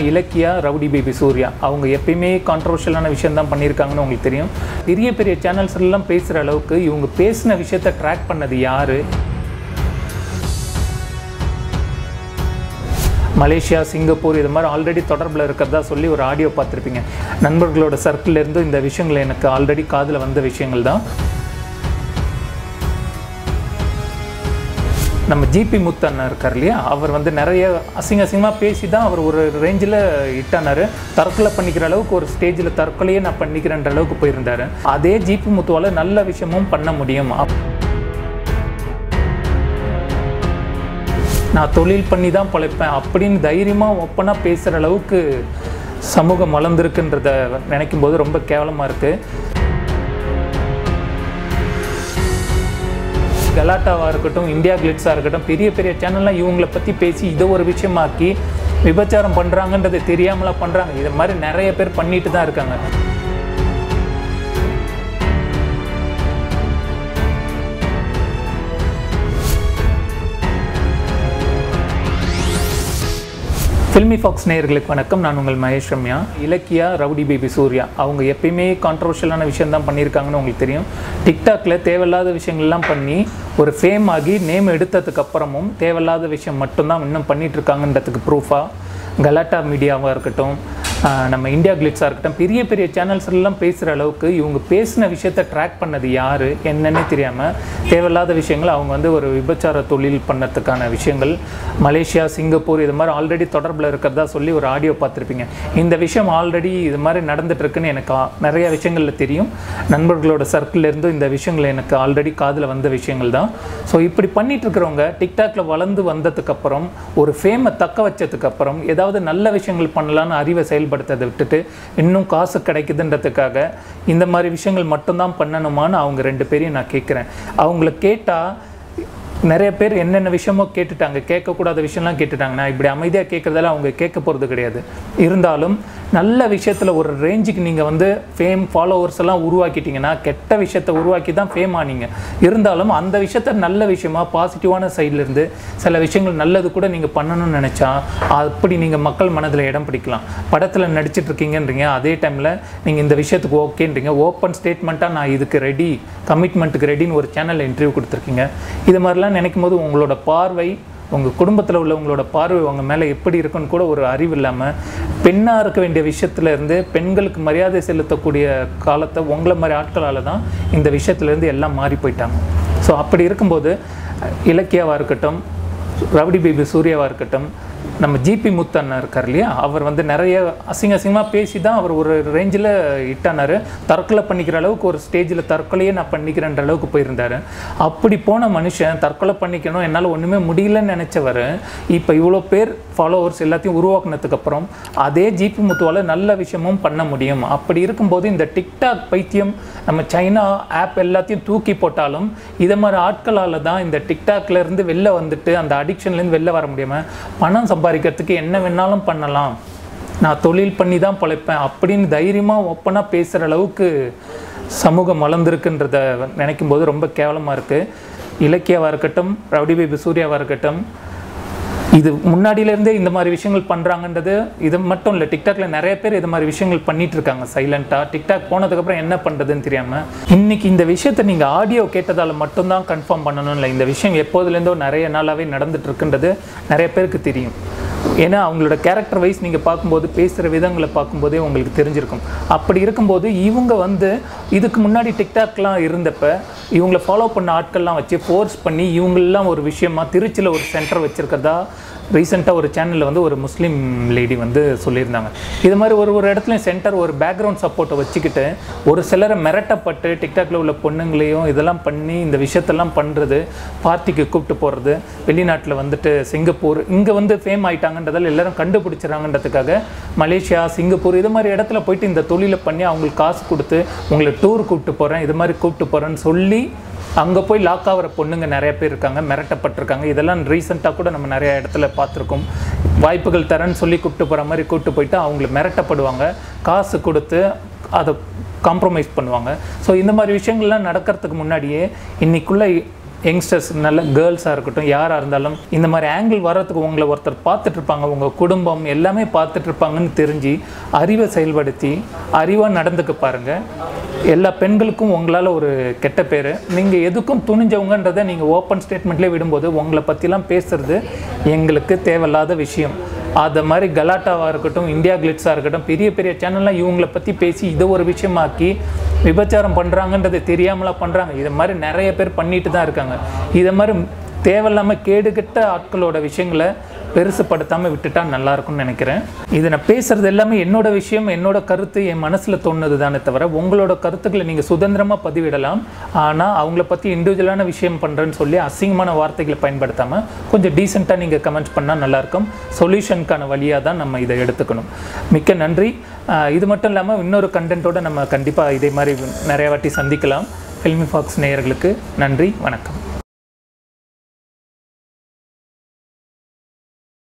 Ilakkiya, rowdy baby Surya அவங்க எப்பயுமே கான்ட்ரோவர்ஷியலான விஷயம் தான் பண்ணியிருக்காங்கன்னு உங்களுக்கு தெரியும். பெரிய பெரிய சேனல்ஸ்லாம் பேசுகிற அளவுக்கு இவங்க பேசின விஷயத்தை ட்ராக் பண்ணது யார்? மலேசியா, சிங்கப்பூர் இது மாதிரி ஆல்ரெடி தொடர்பில் இருக்கிறதா சொல்லி ஒரு ஆடியோ பார்த்துருப்பீங்க. நண்பர்களோட சர்க்கிள்லேருந்து இந்த விஷயங்கள் எனக்கு ஆல்ரெடி காதில் வந்த விஷயங்கள் தான். நம்ம ஜிபி முத்தண்ணா இருக்கார் இல்லையா, அவர் நிறைய அசிங்கமாக பேசி தான் அவர் ஒரு ரேஞ்சில் இட்டானார். தற்கொலை பண்ணிக்கிற அளவுக்கு ஒரு ஸ்டேஜில் தற்கொலையே நான் பண்ணிக்கிறேன்ற அளவுக்கு போயிருந்தார். அதே ஜிபி முத்துவால் நல்ல விஷயமும் பண்ண முடியும். நான் தொழில் பண்ணி தான் பழைப்பேன் அப்படின்னு தைரியமாக ஓப்பனாக பேசுகிற அளவுக்கு சமூகம் வளர்ந்துருக்குன்றத நினைக்கும் போது ரொம்ப கேவலமாக இருக்குது. கலாட்டாவாக இருக்கட்டும், இந்தியா கிளிட்ஸாக இருக்கட்டும், பெரிய பெரிய சேனல்லாம் இவங்களை பற்றி பேசி இதை ஒரு விஷயமாக்கி விபச்சாரம் பண்ணுறாங்கன்றது தெரியாமலாம் பண்ணுறாங்க. இது மாதிரி நிறைய பேர் பண்ணிட்டு தான் இருக்காங்க. ஃபில்மி ஃபாக்ஸ் நேயர்களுக்கு வணக்கம். நான் உங்கள் மகேஷ் ரம்யா. இலக்கியா, ரவுடி பேபி சூர்யா அவங்க எப்பயுமே கான்ட்ரோவர்ஷியலான விஷயம் தான் பண்ணியிருக்காங்கன்னு உங்களுக்கு தெரியும். டிக்டாக்ல தேவையில்லாத விஷயங்கள்லாம் பண்ணி ஒரு ஃபேம் ஆகி நேம் எடுத்ததுக்கு அப்புறமும் தேவையில்லாத விஷயம் மட்டும்தான் இன்னும் பண்ணிட்டு இருக்காங்கன்றதுக்கு ப்ரூஃபாக கலாட்டா மீடியாவாக இருக்கட்டும், நம்ம இந்தியா கிளிட்ஸாக இருக்கட்டும், பெரிய பெரிய சேனல்ஸ்லாம் பேசுகிற அளவுக்கு இவங்க பேசின விஷயத்தை ட்ராக் பண்ணது யார் என்னன்னே தெரியாமல் தேவையில்லாத விஷயங்கள் அவங்க ஒரு விபச்சார தொழில் பண்ணதுக்கான விஷயங்கள் மலேசியா, சிங்கப்பூர் இது மாதிரி ஆல்ரெடி தொடர்பில் இருக்கிறதா சொல்லி ஒரு ஆடியோ பார்த்துருப்பீங்க. இந்த விஷயம் ஆல்ரெடி இது மாதிரி நடந்துகிட்ருக்குன்னு எனக்கு நிறைய விஷயங்களில் தெரியும். நண்பர்களோட சர்க்கிள்லேருந்து இந்த விஷயங்கள் எனக்கு ஆல்ரெடி காதில் வந்த விஷயங்கள் தான். ஸோ இப்படி பண்ணிட்டு இருக்கிறவங்க டிக்டாக்ல வளர்ந்து வந்ததுக்கப்புறம் ஒரு ஃபேமை தக்க வச்சதுக்கப்புறம் ஏதாவது நல்ல விஷயங்கள் பண்ணலான்னு அறிவை செயல்படுத்ததை விட்டுட்டு இன்னும் காசு கிடைக்குதுன்றதுக்காக இந்த மாதிரி விஷயங்கள் மட்டும்தான் பண்ணணுமான்னு அவங்க ரெண்டு பேரையும் நான் கேட்குறேன். அவங்கள கேட்டால் நிறைய பேர் என்னென்ன விஷயமோ கேட்டுட்டாங்க, கேட்கக்கூடாத விஷயம்லாம் கேட்டுட்டாங்க. நான் இப்படி அமைதியாக கேட்குறதால அவங்க கேட்க போகிறது கிடையாது. இருந்தாலும் நல்ல விஷயத்தில் ஒரு ரேஞ்சுக்கு நீங்கள் ஃபேம் ஃபாலோவர்ஸ் எல்லாம் உருவாக்கிட்டீங்கன்னா கெட்ட விஷயத்தை உருவாக்கி தான் ஃபேம் ஆனீங்க. இருந்தாலும் அந்த விஷயத்த நல்ல விஷயமாக பாசிட்டிவான சைட்லேருந்து சில விஷயங்கள் நல்லது கூட நீங்கள் பண்ணணும்னு நினச்சா அப்படி நீங்கள் மக்கள் மனதில் இடம் பிடிக்கலாம். படத்தில் நடிச்சிட்ருக்கீங்கன்றீங்க, அதே டைமில் நீங்கள் இந்த விஷயத்துக்கு ஓகேன்றீங்க, ஓப்பன் ஸ்டேட்மெண்ட்டாக நான் இதுக்கு ரெடி, கமிட்மெண்ட்டுக்கு ரெடின்னு ஒரு சேனலில் இன்டர்வியூ கொடுத்துருக்கீங்க. இது மாதிரிலாம் நினைக்கும் போது உங்களோட பார்வை, உங்கள் குடும்பத்தில் உள்ளவங்களோட பார்வை உங்கள் மேலே எப்படி இருக்குன்னு கூட ஒரு அறிவு இல்லாமல் பெண்ணாக இருக்க வேண்டிய விஷயத்துலேருந்து பெண்களுக்கு மரியாதை செலுத்தக்கூடிய காலத்தை உங்களை மாதிரி ஆட்களால் தான் இந்த விஷயத்துலேருந்து எல்லாம் மாறி போயிட்டாங்க. ஸோ அப்படி இருக்கும்போது இலக்கியாவாக இருக்கட்டும், ரவுடி பேபி சூர்யாவாக இருக்கட்டும், நம்ம ஜிபி முத்தண்ணா இருக்கார் இல்லையா, அவர் நிறைய அசிங்கமாக பேசி தான் அவர் ஒரு ரேஞ்சில் இட்டானார். தற்கொலை பண்ணிக்கிற அளவுக்கு ஒரு ஸ்டேஜில் தற்கொலையே நான் பண்ணிக்கிறேன்ற அளவுக்கு போயிருந்தார். அப்படி போன மனுஷன் தற்கொலை பண்ணிக்கணும், என்னால் ஒன்றுமே முடியலன்னு நினச்சவர் இப்போ இவ்வளோ பேர் ஃபாலோவர்ஸ் எல்லாத்தையும் உருவாக்குனதுக்கப்புறம் அதே ஜிபி முத்துவால் நல்ல விஷயமும் பண்ண முடியும். அப்படி இருக்கும்போது இந்த டிக்டாக் பைத்தியம் நம்ம சைனா ஆப் எல்லாத்தையும் தூக்கி போட்டாலும் இதை மாதிரி ஆட்களால் தான் இந்த டிக்டாக்லேருந்து வெளில வந்துட்டு அந்த அடிக்ஷன்லேருந்து வெளில வர முடியாமல் பணம் சம்பாதிக்கிறதுக்கு என்ன வேணாலும் பண்ணலாம், நான் தொழில் பண்ணி தான் பழைப்பேன் அப்படின்னு தைரியமாக ஓப்பனாக பேசுகிற அளவுக்கு சமூகம் வளர்ந்துருக்குன்றத நினைக்கும் போது ரொம்ப கேவலமாக இருக்குது. இலக்கியாவாக இருக்கட்டும், ரவுடி பேபி சூர்யாவாக இருக்கட்டும், இது முன்னாடியிலேருந்தே இந்த மாதிரி விஷயங்கள் பண்ணுறாங்கன்றது இது மட்டும் இல்லை. டிக்டாக்ல நிறைய பேர் இது மாதிரி விஷயங்கள் பண்ணிட்டு இருக்காங்க சைலண்ட்டாக. டிக்டாக் போனதுக்கப்புறம் என்ன பண்ணுறதுன்னு தெரியாமல். இன்றைக்கி இந்த விஷயத்தை நீங்கள் ஆடியோ கேட்டதால் மட்டும்தான் கன்ஃபார்ம் பண்ணணும் இல்லை. இந்த விஷயம் எப்போதுலேருந்தோ நிறைய நாளாகவே நடந்துகிட்ருக்குன்றது நிறைய பேருக்கு தெரியும். ஏன்னா அவங்களோட கேரக்டர் வைஸ் நீங்கள் பார்க்கும்போது பேசுகிற விதங்களை பார்க்கும்போதே உங்களுக்கு தெரிஞ்சிருக்கும். அப்படி இருக்கும்போது இவங்க இதுக்கு முன்னாடி டிக்டாக்லாம் இருந்தப்போ இவங்களை ஃபாலோ பண்ண ஆட்கள்லாம் வச்சு ஃபோர்ஸ் பண்ணி இவங்களெலாம் ஒரு விஷயமாக திருச்சியில் ஒரு சென்டர் வச்சுருக்கதா ரீசெண்டாக ஒரு சேனலில் ஒரு முஸ்லீம் லேடி சொல்லியிருந்தாங்க. இது மாதிரி ஒரு இடத்துலையும் சென்டர் ஒரு பேக்ரவுண்ட் சப்போர்ட்டை வச்சுக்கிட்டு ஒரு சிலரை மிரட்டப்பட்டு டிக்டாக்ல உள்ள பொண்ணுங்களையும் இதெல்லாம் பண்ணி இந்த விஷயத்தெல்லாம் பண்ணுறது, பார்ட்டிக்கு கூப்பிட்டு போகிறது, வெளிநாட்டில் சிங்கப்பூர் இங்கே ஃபேம் ஆகிட்டாங்கன்றதால் எல்லோரும் கண்டுபிடிச்சிடறாங்கன்றதுக்காக மலேசியா, சிங்கப்பூர் இது மாதிரி இடத்துல போயிட்டு இந்த தொழிலை பண்ணி அவங்களுக்கு காசு கொடுத்து உங்களை டூர் கூப்பிட்டு போகிறேன், இது மாதிரி கூப்பிட்டு போகிறேன்னு சொல்லி அங்கே போய் லாக் ஆகிற பொண்ணுங்க நிறைய பேர் இருக்காங்க, மிரட்டப்பட்டிருக்காங்க. இதெல்லாம் ரீசெண்டாக கூட நம்ம நிறைய இடத்துல பார்த்துருக்கோம். வாய்ப்புகள் தரேன்னு சொல்லி கூப்பிட்டு போகிற மாதிரி கூப்பிட்டு போயிட்டு அவங்கள மிரட்டப்படுவாங்க, காசு கொடுத்து அதை காம்ப்ரமைஸ் பண்ணுவாங்க. ஸோ இந்த மாதிரி விஷயங்கள்லாம் நடக்கிறதுக்கு முன்னாடியே இன்றைக்குள்ளே யங்ஸ்டர்ஸ் நல்ல கேர்ள்ஸாக இருக்கட்டும், யாராக இருந்தாலும் இந்த மாதிரி ஆங்கிள் வர்றதுக்கு உங்களை ஒருத்தர் பார்த்துட்ருப்பாங்க, உங்கள் குடும்பம் எல்லாமே பார்த்துட்ருப்பாங்கன்னு தெரிஞ்சு அறிவை செயல்படுத்தி அறிவாக நடந்துக்க பாருங்கள். எல்லா பெண்களுக்கும் உங்களால் ஒரு கெட்ட பேர். நீங்கள் எதுக்கும் துணிஞ்சவங்கன்றதை நீங்கள் ஓப்பன் ஸ்டேட்மெண்ட்லேயே விடும்போது உங்களை பற்றிலாம் பேசுகிறது எங்களுக்கு தேவையில்லாத விஷயம். அது மாதிரி கலாட்டாவாக இருக்கட்டும், இந்தியா கிளிட்ஸாக இருக்கட்டும், பெரிய பெரிய சேனல்லாம் இவங்களை பற்றி பேசி இதை ஒரு விஷயமாக்கி விபச்சாரம் பண்ணுறாங்கன்றது தெரியாமலாம் பண்ணுறாங்க. இதை மாதிரி நிறைய பேர் பண்ணிட்டு தான் இருக்காங்க. இதை மாதிரி தேவையில்லாமல் கேடுகட்ட ஆட்களோட விஷயங்களை பெருசுப்படுத்தாமல் விட்டுட்டா நல்லாயிருக்கும்னு நினைக்கிறேன். இதை நான் பேசுகிறது எல்லாமே என்னோட விஷயம், என்னோட கருத்து, என் மனசில் தோணுது தானே தவிர உங்களோட கருத்துக்களை நீங்கள் சுதந்திரமாக பதிவிடலாம். ஆனால் அவங்கள பற்றி இண்டிவிஜுவலான விஷயம் பண்ணுறேன்னு சொல்லி அசிங்கமான வார்த்தைகளை பயன்படுத்தாமல் கொஞ்சம் டீசெண்டாக நீங்கள் கமெண்ட்ஸ் பண்ணால் நல்லாயிருக்கும். சொல்யூஷனுக்கான வழியாக தான் நம்ம இதை எடுத்துக்கணும். மிக்க நன்றி. இது மட்டும் இல்லாமல் இன்னொரு கண்டென்ட்டோடு நம்ம கண்டிப்பாக இதே மாதிரி நிறைய வாட்டி சந்திக்கலாம். ஃபில்மி ஃபாக்ஸ் நேயர்களுக்கு நன்றி, வணக்கம்.